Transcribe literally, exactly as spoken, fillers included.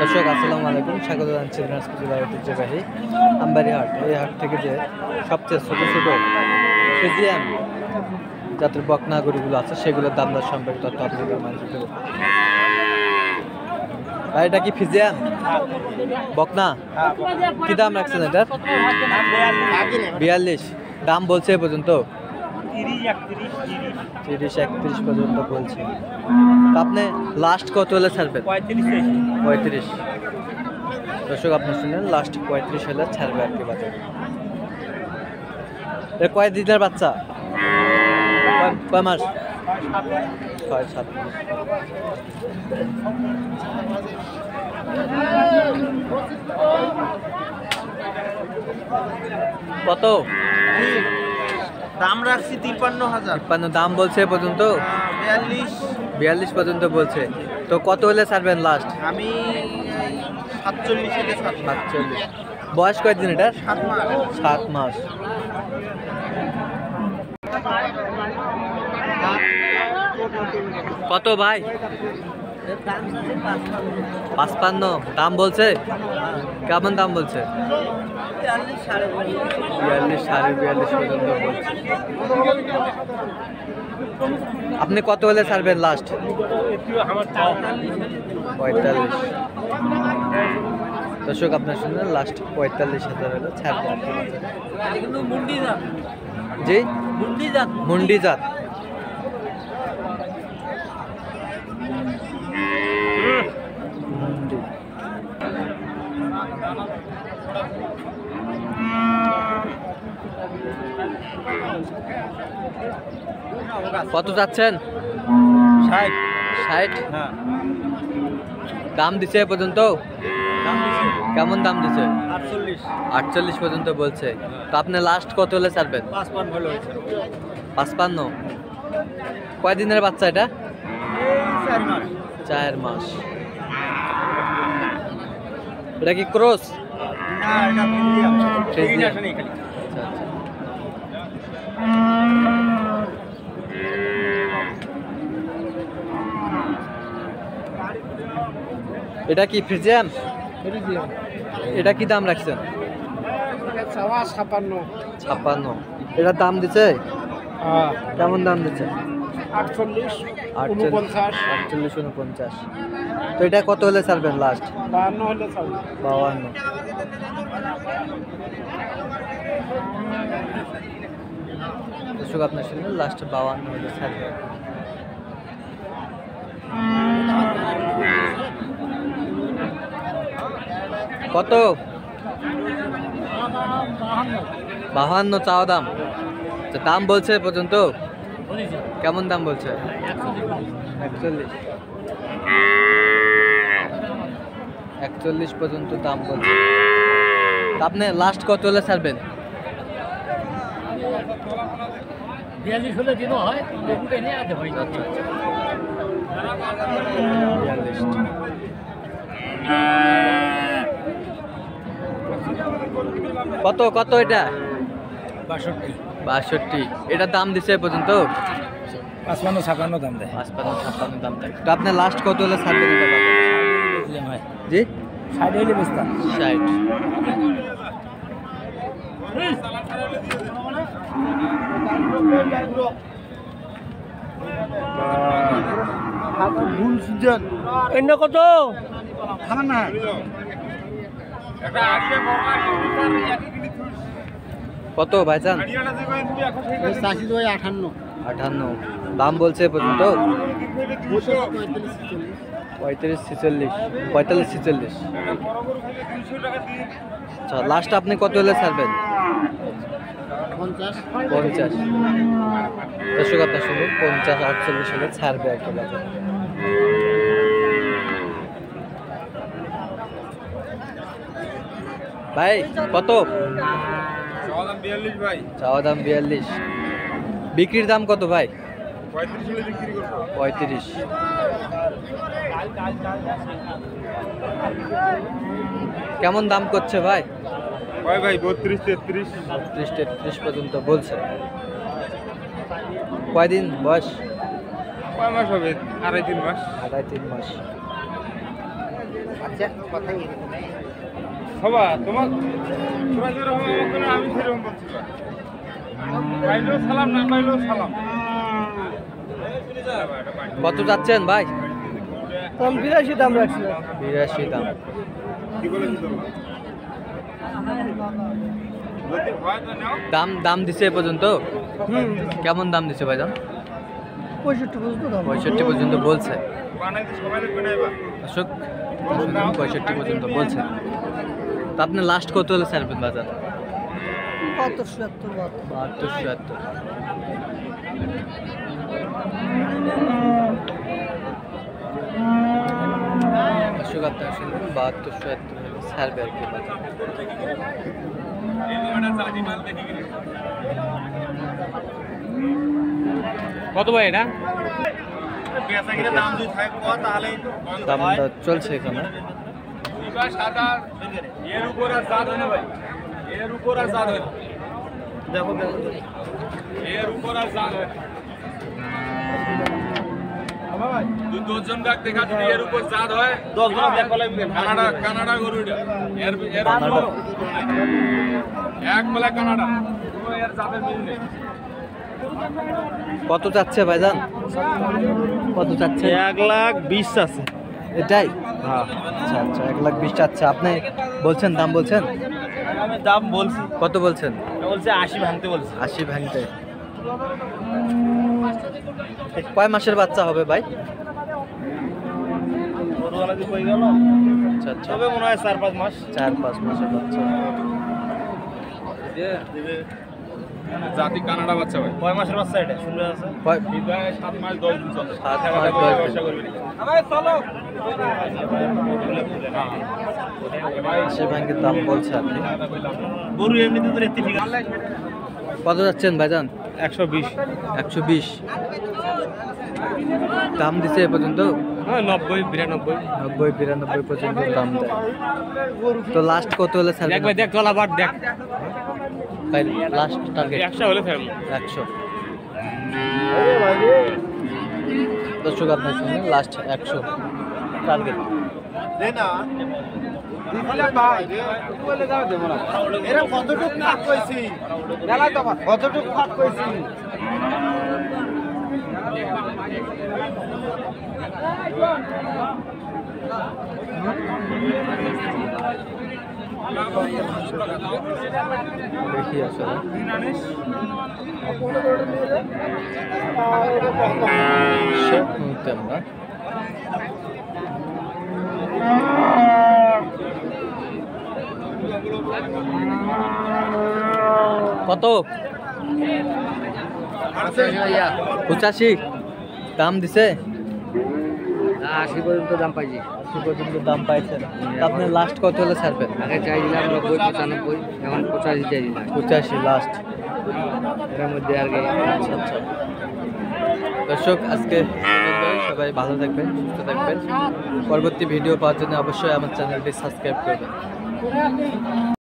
দর্শক আসসালামু আলাইকুম, স্বাগত জানাচ্ছি দিনাজপুর জেলার ঐতিহ্যবাহী আমবাড়ি হাট। এই হাট থেকে যে সবচেয়ে ছোটো ছোটো ফ্রিজিয়ান জাতের বকনা গরুগুলো আছে সেগুলোর দাম দর সম্পর্কে তথ্য আপনাদের মাঝে দেব। ভাই এটা কি ফ্রিজিয়ান বকনা? কি দাম রাখছেন এটার? বিয়াল্লিশ দাম বলছে এ পর্যন্ত? তিরিশ একত্রিশ পর্যন্ত বলছে। আপনি লাস্ট কত হলে ছাড়বেন? পঁয়ত্রিশ। দর্শক আপনি শুনলেন, লাস্ট পঁয়ত্রিশ হলে ছাড়বে আর কি বাজারে। কয় দিনের বাচ্চা? কয় মাস? ছয় সাত মাস। কত দাম রাখছি তিপ্পান্ন হাজার। তিপ্পান্ন দাম বলছে পর্যন্ত? বিয়াল্লিশ বিয়াল্লিশ পর্যন্ত বলছে। তো কত হলে ছাড়বেন লাস্ট? আমি সাতচল্লিশ থেকে সাতচল্লিশ। বয়স কয়দিন এটা? সাত মাস। সাত মাস। কত ভাই? পাঁচপান্ন দাম বলছে? কেমন দাম বলছে? বিয়াল্লিশ সাড়ে বিয়াল্লিশ পর্যন্ত বলছে। আপনি কত হলে ছাড়বেন লাস্ট? পঁয়তাল্লিশ। দর্শক আপনার শুনলেন, লাস্ট পঁয়তাল্লিশ হাজার হলে ছাড়বেন। জি মুন্ডি জাত। কত যাচ্ছেন? ষাট। ষাট দাম দিছে এ পর্যন্ত? কেমন দাম দিছে? আটচল্লিশ। আটচল্লিশ পর্যন্ত বলছে। তো আপনি লাস্ট কত হলে ছাড়বেন? পাঁচপান্ন। কয় দিনের বাচ্চা এটা? চার মাস। এটা কি ক্রস? এটা কি ফ্রিজিয়ান? এটা কি দাম রাখছেন? ছাপ্পান্ন। ছাপ্পান্ন। এটার দাম দিচ্ছে? কেমন দাম দিচ্ছে? আটচল্লিশ। আটচল্লিশ আটচল্লিশ উনপঞ্চাশ। তো এটা কত হলে ছাড়বেন লাস্ট? বাহান্ন হলে ছাড়বে। বাউান্ন। দর্শক আপনার শুনলেন, লাস্ট বাউান্ন হলে ছাড়বে। কত? বাহান্ন চাওয়া দাম। দাম বলছে পর্যন্ত? কেমন দাম বলছে? একচল্লিশ। একচল্লিশ পর্যন্ত দাম বলছে। আপনি লাস্ট কত হলে ছাড়বেন? বিয়াল্লিশ হলে দিন হয়। বিয়াল্লিশ। কত কত এটা? বাষট্টি। বাষট্টি। এটার দাম দিচ্ছে পর্যন্ত? পাঁচপান্ন ছাপান্ন দাম দেয়। পাঁচপান্ন ছাপ্পান্ন দাম দেয়। তো আপনি লাস্ট কত হলে ছাড়বেন এটা বাজারে? জি ষাট হলে বেচতাম। ষাট। অন্য কত? কত ভাইজান? আঠান্ন। আটান্ন দাম বলছে পর্যন্ত? পঁয়ত্রিশ ছেচল্লিশ। পঁয়তাল্লিশ ছেচল্লিশ। আচ্ছা, লাস্ট আপনি কত হলে ছাড়বেন? পঞ্চাশ। পঞ্চাশ। দর্শক আপনার শুনুন, পঞ্চাশ আটচল্লিশ হলে ছাড়বে একটা বাজার। ভাই কত? বিয়াল্লিশ ভাই। চাওয়া দাম বিয়াল্লিশ। বিক্রির দাম কত ভাই? পঁয়ত্রিশ হলে বিক্রি করবো। পঁয়ত্রিশ। কেমন দাম করছে ভাই? ভাই ভাই বত্রিশ তেত্রিশ। বত্রিশ তেত্রিশ পর্যন্ত বলছে। কয়দিন বয়স? কয় মাস হবে? আড়াই তিন মাস। আড়াই তিন মাস। সবা তোমার তোমরা যেরকম আমাকে না, আমি সেরকম বলছিলাম। পাইলেও সালাম, না পাইলেও সালাম। কত যাচ্ছেন ভাই? আমি বিরাশি দাম রাখছি। বিরাশি দাম। কি বলেছি তোমরা? যদি হয় তো নাও। দাম দাম দিছে এ পর্যন্ত? কেমন দাম দিছে ভাইজান? পঁয়ষট্টি পর্যন্ত দাম। পঁয়ষট্টি পর্যন্ত বলছে। বানাইতে সবাই লাগবে না এবার। অশোক পঁয়ষট্টি পর্যন্ত বলছে। তা আপনি লাস্ট কত হলে ছাড়বেন বাজার? বাহাত্তর ছিয়াত্তর বাহাত্তর ছিয়াত্তর। অশোক আপনার শুনবেন বাহাত্তর ছিয়াত্তর হলে ছাড়বে আর কি বাজার। কত ভাই এটা? বেচা কিনে দাম যদি থাকে কত তাহলে দাম দর চলছে এখানে। সাদা এর উপর আর জাত হয় না ভাই, এর উপর আর জাত হয় না। দেখো দেখো এর উপর আর জাত হয় না। তুই দশজন ব্যাগ দেখা যদি এর উপর জাত হয় দশজন ব্যাগ কলাই কানাডা কানাডা গরুটা এর এর কানাডা। এক মেলা কানাডা কোনো এর জাতের মিল নেই। কত চাচ্ছে ভাইজান? কত চাচ্ছে? এক লাখ বিশ আছে। এটাই? হ্যাঁ আচ্ছা আচ্ছা, এক লাখ বিশ চাচ্ছে। আপনি বলছেন, দাম বলছেন? আমি দাম বলছি, কত বলছেন? বলছে আশি ভাঙতে বলছি। আশি ভাঙতে। কয় মাসের বাচ্চা হবে ভাই? গরুওয়ালা যে কই গেল আচ্ছা আচ্ছা, তবে মনে হয় চার পাঁচ মাস। চার পাঁচ মাসের বাচ্চা। জাতি কানাডা বাচ্চা ভাই। কয় মাসের বাচ্চা এটা? শুনলে আছে কয়? বিদায় সাত মাস দশ দিন চলে। সাত মাস দশ দিন। আশি ভাঙের দাম বলছে আপনি। গরু এমনিতে তো রেতি ঠিক আছে। কত যাচ্ছেন ভাইজান? একশো বিশ। একশো বিশ দাম দিছে এ পর্যন্ত? হ্যাঁ নব্বই বিরানব্বই। নব্বই বিরানব্বই পর্যন্ত দাম দেয়। তো লাস্ট কত হলে ছাড়বেন? দেখ ভাই দেখ চল আবার দেখ। ভাই লাস্ট টার্গেট একশো হলে ফেলবো। একশো। দর্শক আপনার সঙ্গে লাস্ট একশো টার্গেট। এরা কতটুকু ফাঁক কইছি? কতটুকু ফাঁক কইছি? দেখি আসলে শেষ মুহূর্তে আমরা কত? পঁচাশি দাম দিছে? আশি পর্যন্ত দাম পাইছি। আশি পর্যন্ত দাম পাইছেন। আপনি লাস্ট কত হলে ছাড়বেন? আগে চাইছিলাম নব্বই পঁচানব্বই, এখন পঁচাশি চাইছিলাম। পঁচাশি লাস্ট। এর মধ্যে আর কি। আচ্ছা আচ্ছা। দর্শক আজকে পর্যন্তই। সবাই ভালো থাকবেন, সুস্থ থাকবেন। পরবর্তী ভিডিও পাওয়ার জন্য অবশ্যই আমার চ্যানেলটি সাবস্ক্রাইব করবেন।